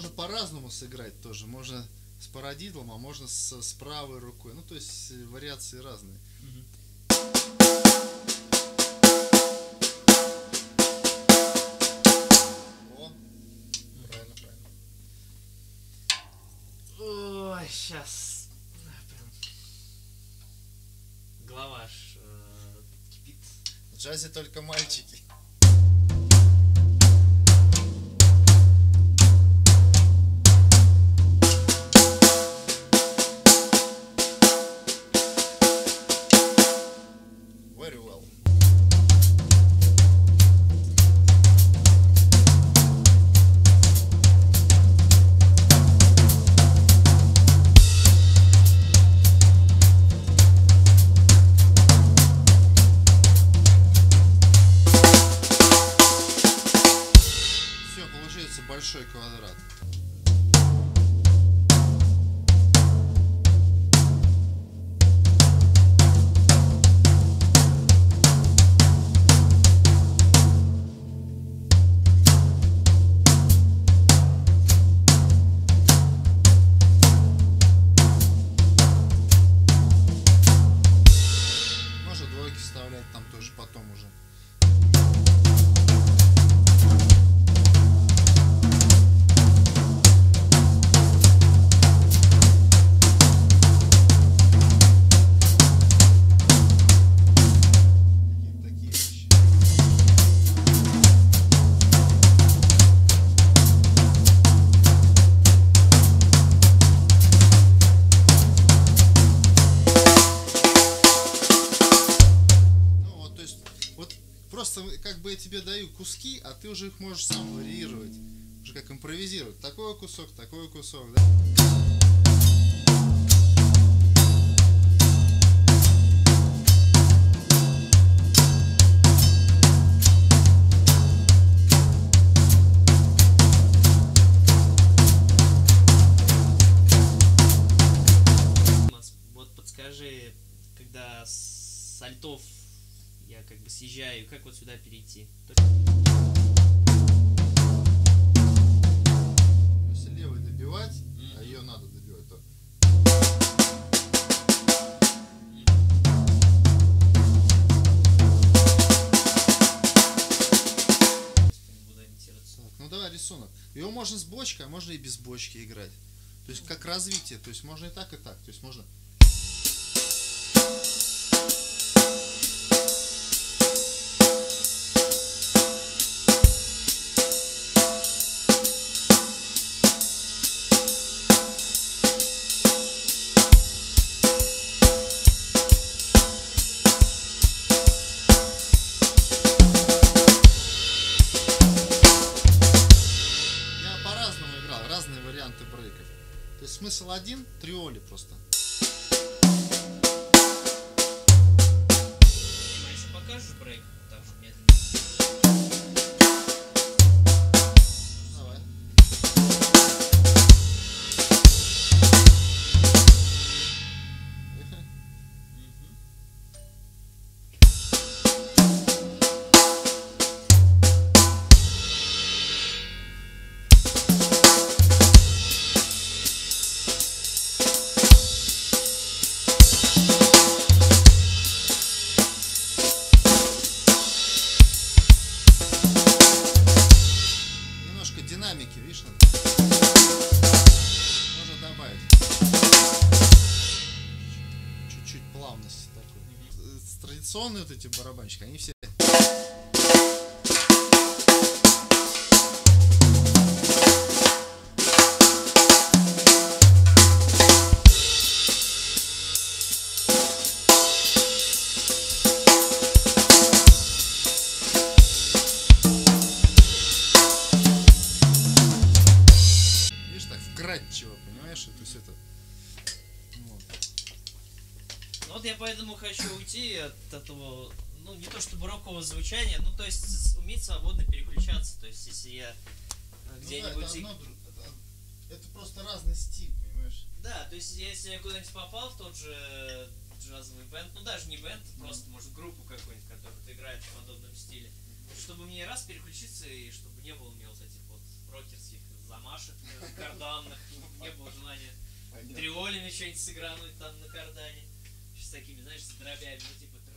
по-разному сыграть тоже. Можно с парадидлом, а можно с правой рукой. Ну, то есть вариации разные. О, правильно, правильно. Ой, сейчас. Прям. Голова аж кипит. В джазе только мальчики. Very well. Все, получается большой квадрат. Можно двойки вставлять там тоже потом уже. Такие вещи. Ну вот, то есть, вот просто как бы я тебе даю куски, а ты уже их можешь сам варьировать. Уже как импровизировать. Такой кусок, да? Вот подскажи, когда с альтов я как бы съезжаю, как вот сюда перейти? Если левой добивать, а ее надо добивать, то Не буду ориентироваться. так, ну давай рисунок. Его можно с бочкой, а можно и без бочки играть. То есть как развитие. То есть можно и так, и так. То есть можно. Я по-разному играл, разные варианты брейков. То есть смысл один, триоли просто. А еще покажешь брейк? Так же медленно. Давай. Поехали. Немножко динамики, видишь, надо. Можно добавить. Чуть-чуть плавности такой. Традиционные вот эти барабанщики, они все. Видишь, так вкратчиво, понимаешь? То есть это. Вот. Ну вот я поэтому хочу уйти от этого, ну не то чтобы рокового звучания, ну то есть уметь свободно переключаться. То есть если я где-нибудь... Ну, да, это просто разный стиль, понимаешь? Да, то есть если я куда-нибудь попал в тот же джазовый бенд, ну даже не бенд, просто может группу какую-нибудь, которая играет в подобном стиле, чтобы мне раз переключиться и чтобы не было у меня вот этих вот рокерских замашек карданных, не было желания Понятно. триолями что-нибудь сыгрануть там на кардане. С такими, знаешь, с дробями, ну типа